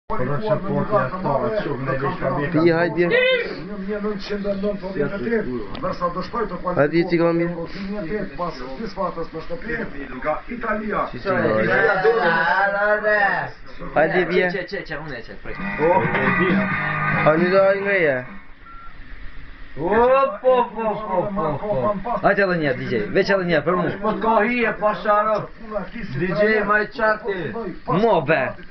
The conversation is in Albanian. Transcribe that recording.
Pia, Bier. Hadi yeti gamir. Hadi Bier. Hani daha ingreia. Hajde edhe një DJ, veç edhe një për mu. Po të ka hije, pasharo. DJ, ma i qati. Mo be.